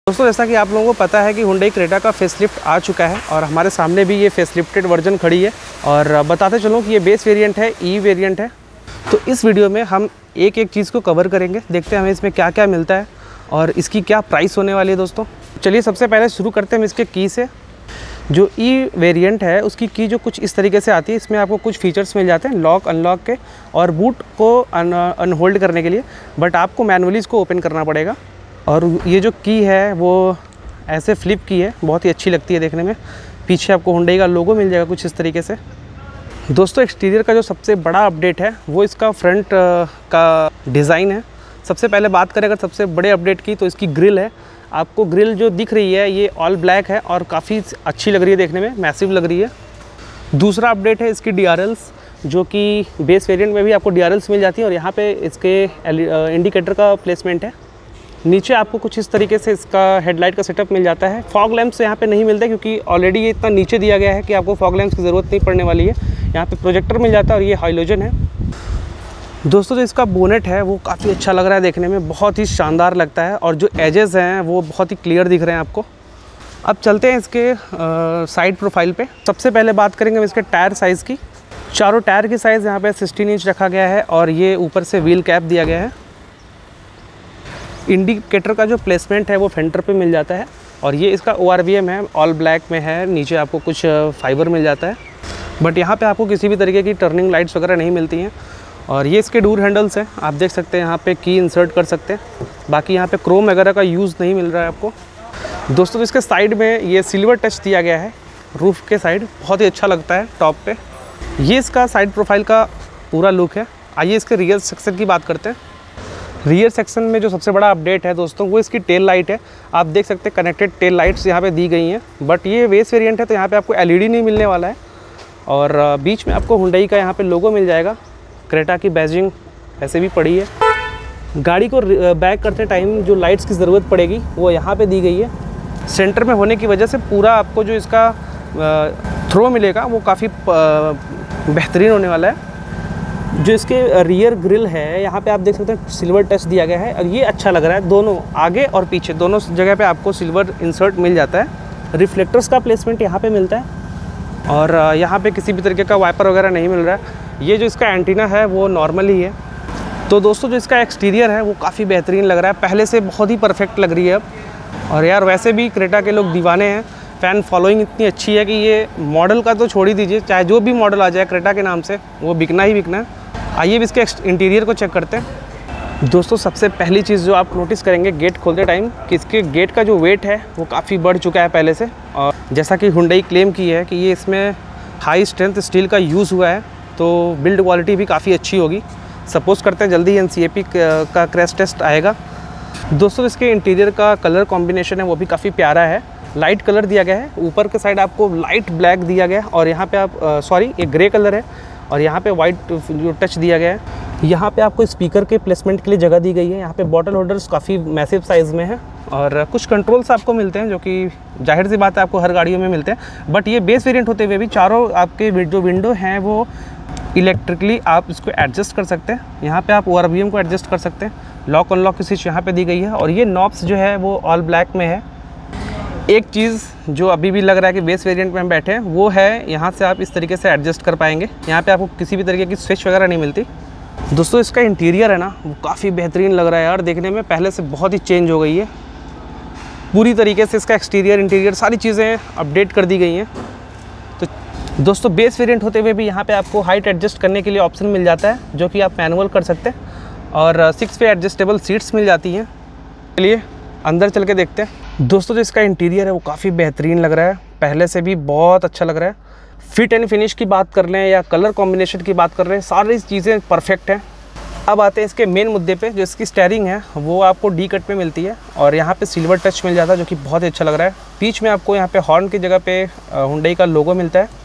दोस्तों जैसा कि आप लोगों को पता है कि Hyundai क्रेटा का फेसलिफ्ट आ चुका है और हमारे सामने भी ये फेसलिफ्टेड वर्जन खड़ी है। और बताते चलो कि ये बेस वेरिएंट है, ई वेरिएंट है। तो इस वीडियो में हम एक एक चीज़ को कवर करेंगे, देखते हैं हमें इसमें क्या क्या मिलता है और इसकी क्या प्राइस होने वाली है। दोस्तों चलिए सबसे पहले शुरू करते हैं हम इसके की से। जो ई वेरिएंट है उसकी की जो कुछ इस तरीके से आती है, इसमें आपको कुछ फीचर्स मिल जाते हैं लॉक अनलॉक के और बूट को अनहोल्ड करने के लिए, बट आपको मैनुअली इसको ओपन करना पड़ेगा। और ये जो की है वो ऐसे फ्लिप की है, बहुत ही अच्छी लगती है देखने में। पीछे आपको Hyundai का लोगो मिल जाएगा कुछ इस तरीके से। दोस्तों एक्सटीरियर का जो सबसे बड़ा अपडेट है वो इसका फ्रंट का डिज़ाइन है। सबसे पहले बात करें अगर सबसे बड़े अपडेट की, तो इसकी ग्रिल है। आपको ग्रिल जो दिख रही है ये ऑल ब्लैक है और काफ़ी अच्छी लग रही है देखने में, मैसिव लग रही है। दूसरा अपडेट है इसकी DRLs, जो कि बेस वेरिएंट में भी आपको DRLs मिल जाती है और यहाँ पे इसके इंडिकेटर का प्लेसमेंट है। नीचे आपको कुछ इस तरीके से इसका हेडलाइट का सेटअप मिल जाता है। फॉग लैंप्स यहाँ पे नहीं मिलते क्योंकि ऑलरेडी ये इतना नीचे दिया गया है कि आपको फॉग लैंप्स की ज़रूरत नहीं पड़ने वाली है। यहाँ पे प्रोजेक्टर मिल जाता है और ये हाइलोजन है। दोस्तों जो इसका बोनेट है वो काफ़ी अच्छा लग रहा है देखने में, बहुत ही शानदार लगता है और जो एजेस हैं वो बहुत ही क्लियर दिख रहे हैं आपको। अब चलते हैं इसके साइड प्रोफाइल पे। सबसे पहले बात करेंगे हम इसके टायर साइज़ की। चारों टायर की साइज़ यहाँ पे 16 इंच रखा गया है और ये ऊपर से व्हील कैप दिया गया है। इंडिकेटर का जो प्लेसमेंट है वो फेंडर पे मिल जाता है और ये इसका ORVM है, ऑल ब्लैक में है। नीचे आपको कुछ फाइबर मिल जाता है, बट यहाँ पे आपको किसी भी तरीके की टर्निंग लाइट्स वगैरह नहीं मिलती हैं। और ये इसके डोर हैंडल्स हैं, आप देख सकते हैं यहाँ पे की इंसर्ट कर सकते हैं। बाकी यहाँ पे क्रोम वगैरह का यूज़ नहीं मिल रहा है आपको। दोस्तों इसके साइड में ये सिल्वर टच दिया गया है रूफ़ के साइड, बहुत ही अच्छा लगता है टॉप पे। ये इसका साइड प्रोफाइल का पूरा लुक है। आइए इसके रियर सेक्शन की बात करते हैं। रियर सेक्शन में जो सबसे बड़ा अपडेट है दोस्तों वो इसकी टेल लाइट है। आप देख सकते हैं कनेक्टेड टेल लाइट्स यहाँ पे दी गई हैं, बट ये बेस वेरिएंट है तो यहाँ पे आपको LED नहीं मिलने वाला है। और बीच में आपको Hyundai का यहाँ पे लोगो मिल जाएगा। क्रेटा की बैजिंग ऐसे भी पड़ी है। गाड़ी को बैक करते टाइम जो लाइट्स की ज़रूरत पड़ेगी वो यहाँ पे दी गई है। सेंटर में होने की वजह से पूरा आपको जो इसका थ्रो मिलेगा वो काफ़ी बेहतरीन होने वाला है। जो इसके रियर ग्रिल है यहाँ पे आप देख सकते हैं सिल्वर टच दिया गया है और ये अच्छा लग रहा है। दोनों आगे और पीछे दोनों जगह पे आपको सिल्वर इंसर्ट मिल जाता है। रिफ्लेक्टर्स का प्लेसमेंट यहाँ पे मिलता है और यहाँ पे किसी भी तरीके का वाइपर वगैरह नहीं मिल रहा है। ये जो इसका एंटीना है वो नॉर्मल ही है। तो दोस्तों जो इसका एक्सटीरियर है वो काफ़ी बेहतरीन लग रहा है, पहले से बहुत ही परफेक्ट लग रही है अब। और यार वैसे भी क्रेटा के लोग दीवाने हैं, फ़ैन फॉलोइंग इतनी अच्छी है कि ये मॉडल का तो छोड़ ही दीजिए, चाहे जो भी मॉडल आ जाए क्रेटा के नाम से वो बिकना ही बिकना है। आइए अब इसके इंटीरियर को चेक करते हैं। दोस्तों सबसे पहली चीज़ जो आप नोटिस करेंगे गेट खोलते टाइम कि इसके गेट का जो वेट है वो काफ़ी बढ़ चुका है पहले से। और जैसा कि Hyundai क्लेम की है कि ये इसमें हाई स्ट्रेंथ स्टील का यूज़ हुआ है तो बिल्ड क्वालिटी भी काफ़ी अच्छी होगी। सपोज़ करते हैं जल्दी ही NCAP का क्रैश टेस्ट आएगा। दोस्तों इसके इंटीरियर का कलर कॉम्बिनेशन है वो भी काफ़ी प्यारा है। लाइट कलर दिया गया है, ऊपर के साइड आपको लाइट ब्लैक दिया गया है और यहाँ पे आप ये ग्रे कलर है और यहाँ पे वाइट जो टच दिया गया है। यहाँ पे आपको स्पीकर के प्लेसमेंट के लिए जगह दी गई है। यहाँ पे बॉटल होल्डर्स काफ़ी मैसिव साइज़ में है और कुछ कंट्रोल्स आपको मिलते हैं जो कि जाहिर सी बात है आपको हर गाड़ियों में मिलते हैं, बट ये बेस वेरिएंट होते हुए भी चारों आपके जो विंडो हैं वो इलेक्ट्रिकली आप इसको एडजस्ट कर सकते हैं। यहाँ पे आप ORVM को एडजस्ट कर सकते हैं। लॉक अनलॉक की स्विच यहाँ पे दी गई है और ये नॉब्स जो है वो ऑल ब्लैक में है। एक चीज़ जो अभी भी लग रहा है कि बेस वेरिएंट में हम बैठे हैं वो है यहाँ से आप इस तरीके से एडजस्ट कर पाएंगे। यहाँ पे आपको किसी भी तरीके की स्विच वगैरह नहीं मिलती। दोस्तों इसका इंटीरियर है ना वो काफ़ी बेहतरीन लग रहा है यार देखने में, पहले से बहुत ही चेंज हो गई है पूरी तरीके से। इसका एक्सटीरियर इंटीरियर सारी चीज़ें अपडेट कर दी गई हैं। तो दोस्तों बेस वेरिएंट होते हुए भी यहाँ पे आपको हाइट एडजस्ट करने के लिए ऑप्शन मिल जाता है जो कि आप मैनुअल कर सकते हैं और 6 वे एडजस्टेबल सीट्स मिल जाती हैं। चलिए अंदर चल के देखते हैं। दोस्तों जो इसका इंटीरियर है वो काफ़ी बेहतरीन लग रहा है, पहले से भी बहुत अच्छा लग रहा है। फिट एंड फिनिश की बात कर लें या कलर कॉम्बिनेशन की बात कर रहे हैं, सारी चीज़ें परफेक्ट हैं। अब आते हैं इसके मेन मुद्दे पे। जो इसकी स्टेयरिंग है वो आपको डी कट में मिलती है और यहाँ पे सिल्वर टच मिल जाता है जो कि बहुत ही अच्छा लग रहा है। बीच में आपको यहाँ पे हॉर्न की जगह पे Hyundai का लोगो मिलता है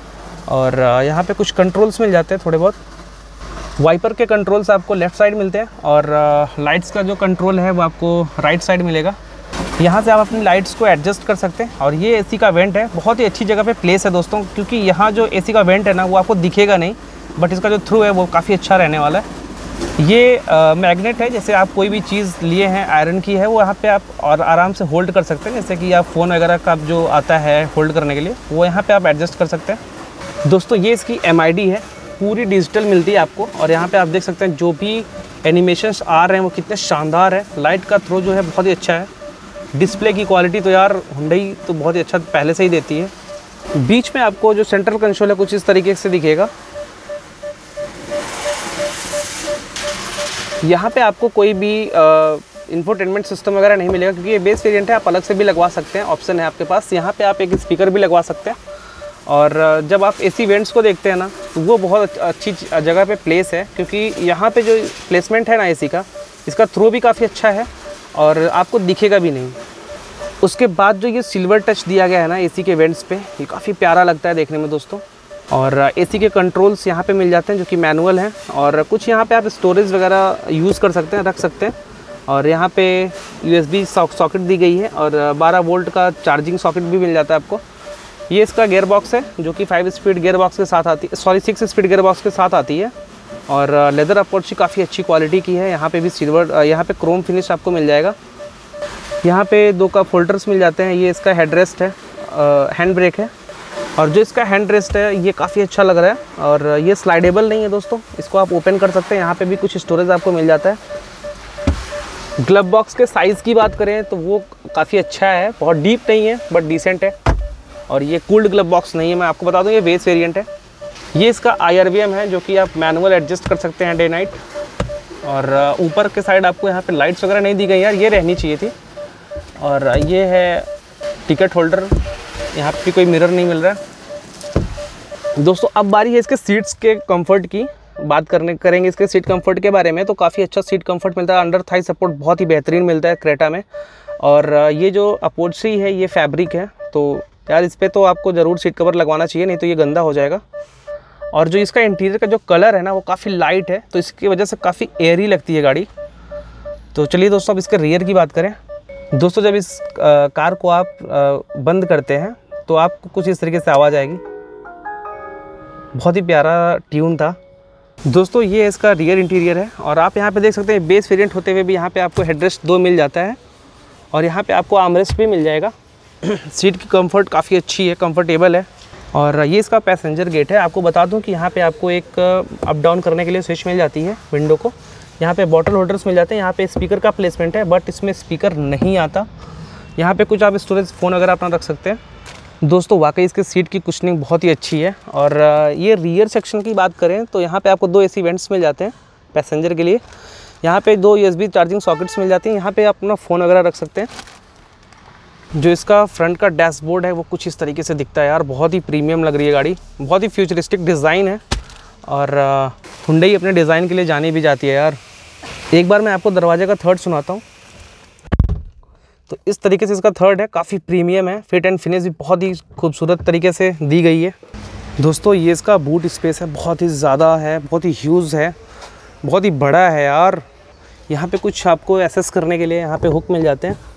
और यहाँ पे कुछ कंट्रोल्स मिल जाते हैं थोड़े बहुत। वाइपर के कंट्रोल्स आपको लेफ़्ट साइड मिलते हैं और लाइट्स का जो कंट्रोल है वो आपको राइट साइड मिलेगा। यहाँ से आप अपनी लाइट्स को एडजस्ट कर सकते हैं। और ये AC का वेंट है, बहुत ही अच्छी जगह पे प्लेस है दोस्तों, क्योंकि यहाँ जो AC का वेंट है ना वो आपको दिखेगा नहीं, बट इसका जो थ्रू है वो काफ़ी अच्छा रहने वाला है। ये मैग्नेट है, जैसे आप कोई भी चीज़ लिए हैं आयरन की है वो यहाँ पे आप और आराम से होल्ड कर सकते हैं। जैसे कि आप फ़ोन वगैरह का जो आता है होल्ड करने के लिए, वो यहाँ पे आप एडजस्ट कर सकते हैं। दोस्तों ये इसकी MID है, पूरी डिजिटल मिलती है आपको। और यहाँ पे आप देख सकते हैं जो भी एनिमेशंस आ रहे हैं वो कितने शानदार है। लाइट का थ्रो जो है बहुत ही अच्छा है। डिस्प्ले की क्वालिटी तो यार हुंडई तो बहुत ही अच्छा पहले से ही देती है। बीच में आपको जो सेंट्रल कंसोल है कुछ इस तरीके से दिखेगा। यहाँ पे आपको कोई भी इंफोटेनमेंट सिस्टम वगैरह नहीं मिलेगा, क्योंकि ये बेस वेरिएंट है। आप अलग से भी लगवा सकते हैं, ऑप्शन है आपके पास। यहाँ पे आप एक स्पीकर भी लगवा सकते हैं। और जब आप AC वेंट्स को देखते हैं ना, तो वो बहुत अच्छी जगह पे प्लेस है, क्योंकि यहाँ पे जो प्लेसमेंट है ना AC का, इसका थ्रो भी काफ़ी अच्छा है और आपको दिखेगा भी नहीं। उसके बाद जो ये सिल्वर टच दिया गया है ना AC के वेंट्स पे, ये काफ़ी प्यारा लगता है देखने में दोस्तों। और AC के कंट्रोल्स यहाँ पे मिल जाते हैं जो कि मैनुअल हैं। और कुछ यहाँ पे आप स्टोरेज वगैरह यूज़ कर सकते हैं, रख सकते हैं। और यहाँ पे USB सॉकेट दी गई है और 12 वोल्ट का चार्जिंग सॉकेट भी मिल जाता है आपको। ये इसका गियर बॉक्स है जो कि 5 स्पीड गियर बॉक्स के साथ आती है, 6 स्पीड गियर बॉक्स के साथ आती है। और लेदर अपॉर्ची काफ़ी अच्छी क्वालिटी की है। यहाँ पे भी सिल्वर, यहाँ पे क्रोम फिनिश आपको मिल जाएगा। यहाँ पे 2 कप होल्डर्स मिल जाते हैं। ये इसका हेडरेस्ट है, हैंड ब्रेक है। और जो इसका हैंड रेस्ट है ये काफ़ी अच्छा लग रहा है। और ये स्लाइडेबल नहीं है दोस्तों, इसको आप ओपन कर सकते हैं। यहाँ पे भी कुछ स्टोरेज आपको मिल जाता है। ग्लव बॉक्स के साइज़ की बात करें तो वो काफ़ी अच्छा है, बहुत डीप नहीं है बट डिसेंट है। और ये कूल्ड ग्लव बॉक्स नहीं है, मैं आपको बता दूँ ये बेस वेरिएंट है। ये इसका IRVM है जो कि आप मैनुअल एडजस्ट कर सकते हैं डे नाइट। और ऊपर के साइड आपको यहाँ पे लाइट्स वगैरह नहीं दी गई यार, ये रहनी चाहिए थी। और ये है टिकट होल्डर, यहाँ पे कोई मिरर नहीं मिल रहा है। दोस्तों अब बारी है इसके सीट्स के कंफर्ट की बात करेंगे इसके सीट कंफर्ट के बारे में। तो काफ़ी अच्छा सीट कंफर्ट मिलता है। अंडर थाई सपोर्ट बहुत ही बेहतरीन मिलता है क्रेटा में। और ये जो अपॉल्स्ट्री है ये फैब्रिक है, तो यार इस पर तो आपको ज़रूर सीट कवर लगवाना चाहिए, नहीं तो ये गंदा हो जाएगा। और जो इसका इंटीरियर का जो कलर है ना वो काफ़ी लाइट है, तो इसकी वजह से काफ़ी एयरी लगती है गाड़ी। तो चलिए दोस्तों अब इसके रियर की बात करें। दोस्तों जब इस कार को आप बंद करते हैं तो आपको कुछ इस तरीके से आवाज़ आएगी। बहुत ही प्यारा ट्यून था दोस्तों। ये इसका रियर इंटीरियर है। और आप यहाँ पे देख सकते हैं बेस वेरिएंट होते हुए भी यहाँ पे आपको हेडरेस्ट 2 मिल जाता है। और यहाँ पे आपको आर्मरेस्ट भी मिल जाएगा। सीट की कंफर्ट काफ़ी अच्छी है, कंफर्टेबल है। और ये इसका पैसेंजर गेट है। आपको बता दूँ कि यहाँ पर आपको एक अप डाउन करने के लिए स्विच मिल जाती है विंडो को। यहाँ पे बॉटल होल्डर्स मिल जाते हैं। यहाँ पे स्पीकर का प्लेसमेंट है बट इसमें स्पीकर नहीं आता। यहाँ पे कुछ आप स्टोरेज फ़ोन वगैरह अपना रख सकते हैं। दोस्तों वाकई इसके सीट की कुशनिंग बहुत ही अच्छी है। और ये रियर सेक्शन की बात करें तो यहाँ पे आपको 2 AC वेंट्स मिल जाते हैं पैसेंजर के लिए। यहाँ पे 2 USB चार्जिंग सॉकेट्स मिल जाती हैं। यहाँ पे आप अपना फ़ोन वगैरह रख सकते हैं। जो इसका फ्रंट का डैशबोर्ड है वो कुछ इस तरीके से दिखता है यार, बहुत ही प्रीमियम लग रही है गाड़ी। बहुत ही फ्यूचरिस्टिक डिज़ाइन है और हुंडई अपने डिज़ाइन के लिए जानी भी जाती है यार। एक बार मैं आपको दरवाजे का थर्ड सुनाता हूँ। तो इस तरीके से इसका थर्ड है, काफ़ी प्रीमियम है। फिट एंड फिनिश भी बहुत ही खूबसूरत तरीके से दी गई है। दोस्तों ये इसका बूट स्पेस है, बहुत ही ज़्यादा है, बहुत ही ह्यूज है, बहुत ही बड़ा है यार। यहाँ पे कुछ आपको एक्सेस करने के लिए यहाँ पे हुक मिल जाते हैं।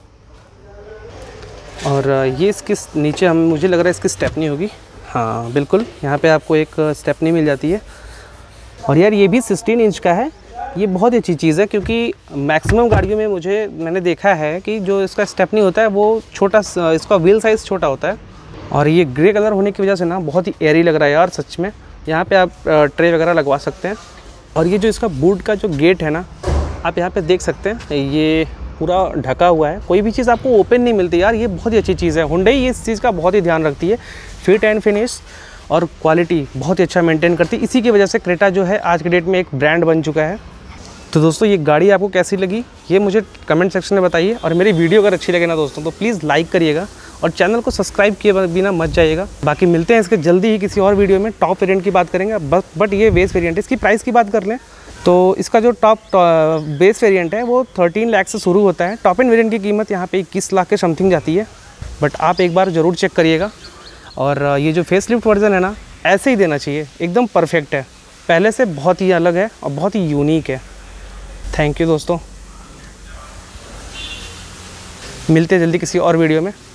और ये इसकी नीचे मुझे लग रहा है इसकी स्टेपनी होगी। हाँ बिल्कुल, यहाँ पे आपको एक स्टेपनी मिल जाती है। और यार ये भी 16 इंच का है। ये बहुत अच्छी चीज़ है क्योंकि मैक्सिमम गाड़ियों में मैंने देखा है कि जो इसका स्टेपनी होता है वो छोटा, इसका व्हील साइज़ छोटा होता है। और ये ग्रे कलर होने की वजह से ना बहुत ही एयरी लग रहा है यार सच में। यहाँ पे आप ट्रे वगैरह लगवा सकते हैं। और ये जो इसका बूट का जो गेट है ना, आप यहाँ पे देख सकते हैं ये पूरा ढका हुआ है। कोई भी चीज़ आपको ओपन नहीं मिलती यार, ये बहुत ही अच्छी चीज़ है। हुंडई इस चीज़ का बहुत ही ध्यान रखती है। फिट एंड फिनिश और क्वालिटी बहुत ही अच्छा मेंटेन करती है। इसी की वजह से क्रेटा जो है आज के डेट में एक ब्रांड बन चुका है। तो दोस्तों ये गाड़ी आपको कैसी लगी ये मुझे कमेंट सेक्शन में बताइए। और मेरी वीडियो अगर अच्छी लगे ना दोस्तों तो प्लीज़ लाइक करिएगा और चैनल को सब्सक्राइब किए बिना मत जाइएगा। बाकी मिलते हैं इसके जल्दी ही किसी और वीडियो में। टॉप वेरिएंट की बात करेंगे बट ये बेस वेरिएंट है। इसकी प्राइस की बात कर लें तो इसका जो टॉप बेस वेरिएंट है वो 13 लाख से शुरू होता है। टॉप एंड वेरिएंट की कीमत यहाँ पे 21 लाख के समथिंग जाती है। बट आप एक बार ज़रूर चेक करिएगा। और ये जो फेसलिफ्ट वर्जन है ना, ऐसे ही देना चाहिए, एकदम परफेक्ट है, पहले से बहुत ही अलग है और बहुत ही यूनिक है। थैंक यू दोस्तों, मिलते हैं जल्दी किसी और वीडियो में।